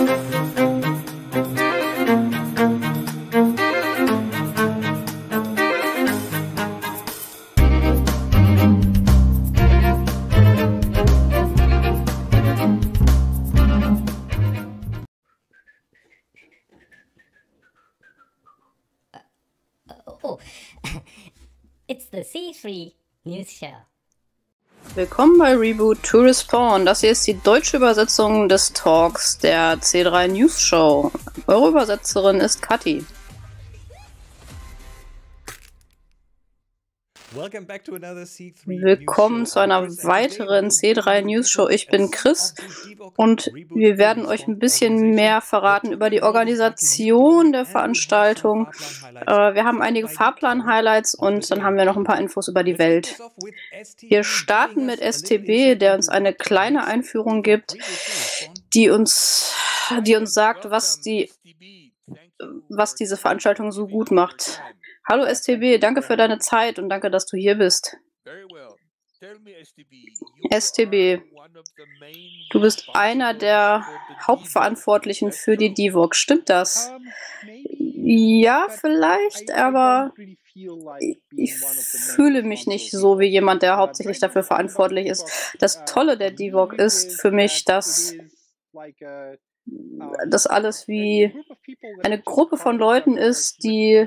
Oh, it's the C3 News Show. Willkommen bei Reboot to Respawn. Das hier ist die deutsche Übersetzung des Talks der C3 News Show. Eure Übersetzerin ist Kathi. Willkommen zu einer weiteren C3 News Show. Ich bin Chris und wir werden euch ein bisschen mehr verraten über die Organisation der Veranstaltung. Wir haben einige Fahrplan-Highlights und dann haben wir noch ein paar Infos über die Welt. Wir starten mit STB, der uns eine kleine Einführung gibt, die uns sagt, was diese Veranstaltung so gut macht. Hallo STB, danke für deine Zeit und danke, dass du hier bist. STB, du bist einer der Hauptverantwortlichen für die DIVOC, stimmt das? Ja, vielleicht, aber ich fühle mich nicht so wie jemand, der hauptsächlich dafür verantwortlich ist. Das Tolle der DIVOC ist für mich, dass das alles wie eine Gruppe von Leuten ist, die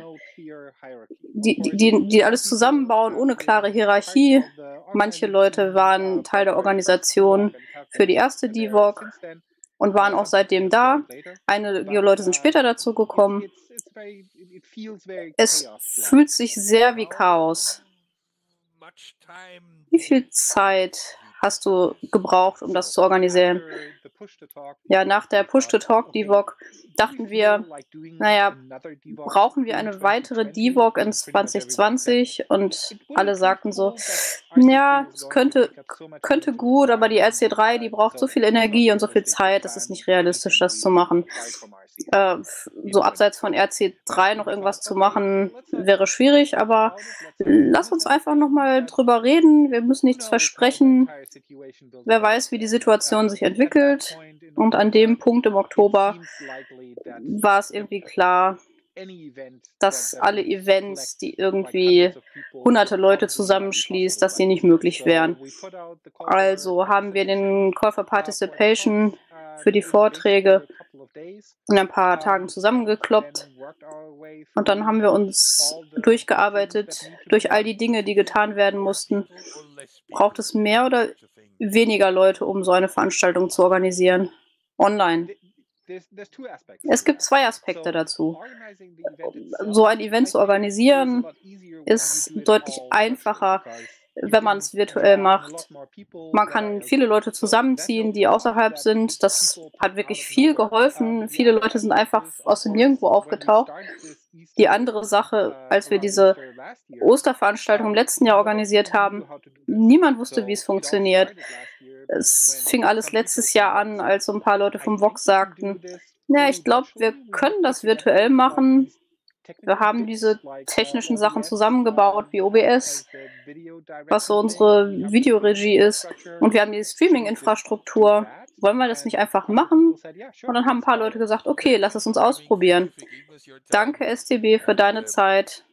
alles zusammenbauen, ohne klare Hierarchie. Manche Leute waren Teil der Organisation für die erste DIVOC und waren auch seitdem da. Einige Leute sind später dazu gekommen. Es fühlt sich sehr wie Chaos. Wie viel Zeit hast du gebraucht, um das zu organisieren? Ja, nach der Push-to-Talk DIVOC dachten wir, naja, brauchen wir eine weitere DIVOC in 2020? Und alle sagten so, ja, es könnte gut, aber die RC3, die braucht so viel Energie und so viel Zeit, das ist nicht realistisch, das zu machen. So abseits von RC3 noch irgendwas zu machen, wäre schwierig, aber lass uns einfach nochmal drüber reden. Wir müssen nichts versprechen. Wer weiß, wie die Situation sich entwickelt. Und an dem Punkt im Oktober war es irgendwie klar, dass alle Events, die irgendwie hunderte Leute zusammenschließt, dass sie nicht möglich wären. Also haben wir den Call for Participation für die Vorträge in ein paar Tagen zusammengekloppt und dann haben wir uns durchgearbeitet durch all die Dinge, die getan werden mussten. Braucht es mehr oder weniger Leute, um so eine Veranstaltung zu organisieren? Online. Es gibt zwei Aspekte dazu. So ein Event zu organisieren ist deutlich einfacher, wenn man es virtuell macht. Man kann viele Leute zusammenziehen, die außerhalb sind. Das hat wirklich viel geholfen. Viele Leute sind einfach aus dem Nirgendwo aufgetaucht. Die andere Sache, als wir diese Osterveranstaltung im letzten Jahr organisiert haben, niemand wusste, wie es funktioniert. Es fing alles letztes Jahr an, als so ein paar Leute vom VOX sagten, ja, ich glaube, wir können das virtuell machen. Wir haben diese technischen Sachen zusammengebaut, wie OBS, was so unsere Videoregie ist. Und wir haben die Streaming-Infrastruktur. Wollen wir das nicht einfach machen? Und dann haben ein paar Leute gesagt, okay, lass es uns ausprobieren. Danke, STB, für deine Zeit.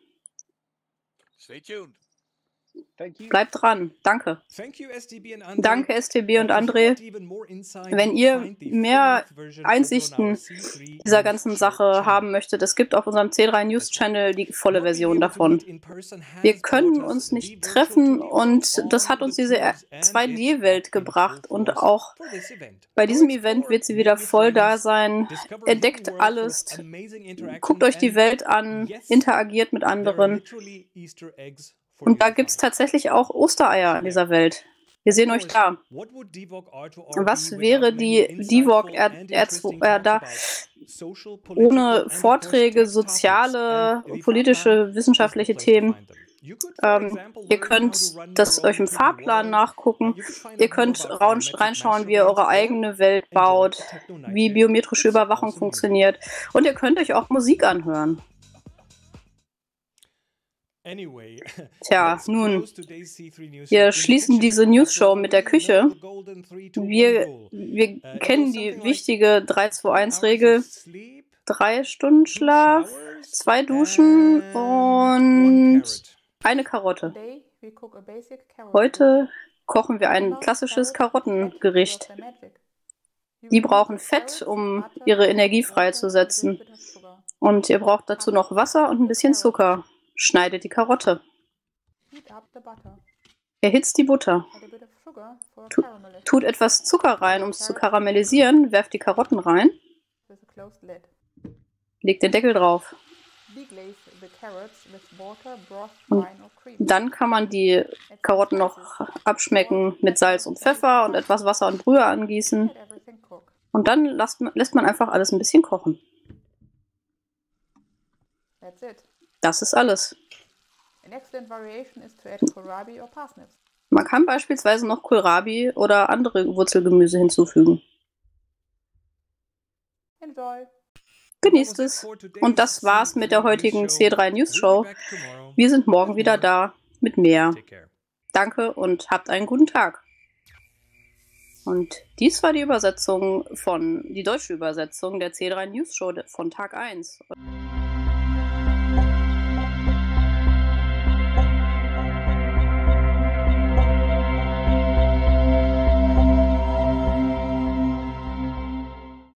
Bleibt dran. Danke. Danke, STB und André. Wenn ihr mehr Einsichten dieser ganzen Sache haben möchtet, es gibt auf unserem C3 News Channel die volle Version davon. Wir können uns nicht treffen und das hat uns diese 2D-Welt gebracht und auch bei diesem Event wird sie wieder voll da sein. Entdeckt alles, guckt euch die Welt an, interagiert mit anderen. Und da gibt es tatsächlich auch Ostereier in dieser Welt. Wir sehen euch da. Was wäre die DIVOC da ohne Vorträge, soziale, politische, wissenschaftliche Themen? Ihr könnt das euch im Fahrplan nachgucken. Ihr könnt reinschauen, wie ihr eure eigene Welt baut, wie biometrische Überwachung funktioniert. Und ihr könnt euch auch Musik anhören. Tja, nun, wir schließen diese News-Show mit der Küche. Wir kennen die wichtige 3-2-1-Regel. 3 Stunden Schlaf, 2 Duschen und eine Karotte. Heute kochen wir ein klassisches Karottengericht. Die brauchen Fett, um ihre Energie freizusetzen. Und ihr braucht dazu noch Wasser und ein bisschen Zucker. Schneidet die Karotte. Erhitzt die Butter. Tut etwas Zucker rein, um es zu karamellisieren. Werft die Karotten rein. Legt den Deckel drauf. Und dann kann man die Karotten noch abschmecken mit Salz und Pfeffer und etwas Wasser und Brühe angießen. Und dann lässt man einfach alles ein bisschen kochen. Das ist alles. Man kann beispielsweise noch Kohlrabi oder andere Wurzelgemüse hinzufügen. Genießt es. Und das war's mit der heutigen C3 News Show. Wir sind morgen wieder da mit mehr. Danke und habt einen guten Tag. Und dies war die deutsche Übersetzung der C3 News Show von Tag 1.